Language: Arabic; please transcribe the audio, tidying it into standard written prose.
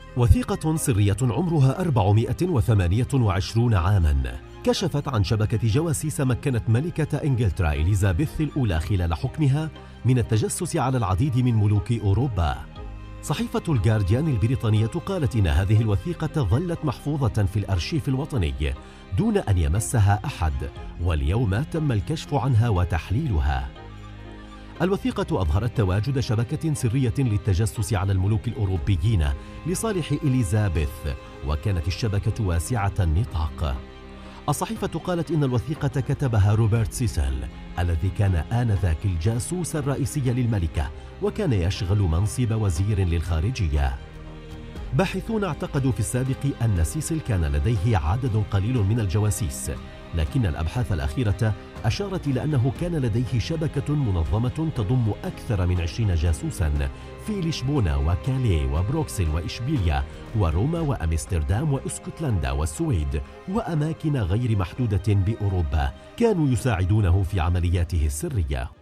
وثيقة سرية عمرها 428 عاما كشفت عن شبكة جواسيس مكنت ملكة إنجلترا إليزابيث الأولى خلال حكمها من التجسس على العديد من ملوك أوروبا. صحيفة الجارديان البريطانية قالت إن هذه الوثيقة ظلت محفوظة في الأرشيف الوطني دون أن يمسها أحد، واليوم تم الكشف عنها وتحليلها. الوثيقة أظهرت تواجد شبكة سرية للتجسس على الملوك الأوروبيين لصالح إليزابيث، وكانت الشبكة واسعة النطاق. الصحيفة قالت إن الوثيقة كتبها روبرت سيسل الذي كان آنذاك الجاسوس الرئيسي للملكة، وكان يشغل منصب وزير للخارجية. باحثون اعتقدوا في السابق أن سيسل كان لديه عدد قليل من الجواسيس، لكن الأبحاث الأخيرة أشارت إلى أنه كان لديه شبكة منظمة تضم أكثر من 20 جاسوساً في لشبونة وكاليه وبروكسل وإشبيليا وروما وأمستردام وإسكتلندا والسويد وأماكن غير محدودة بأوروبا كانوا يساعدونه في عملياته السرية.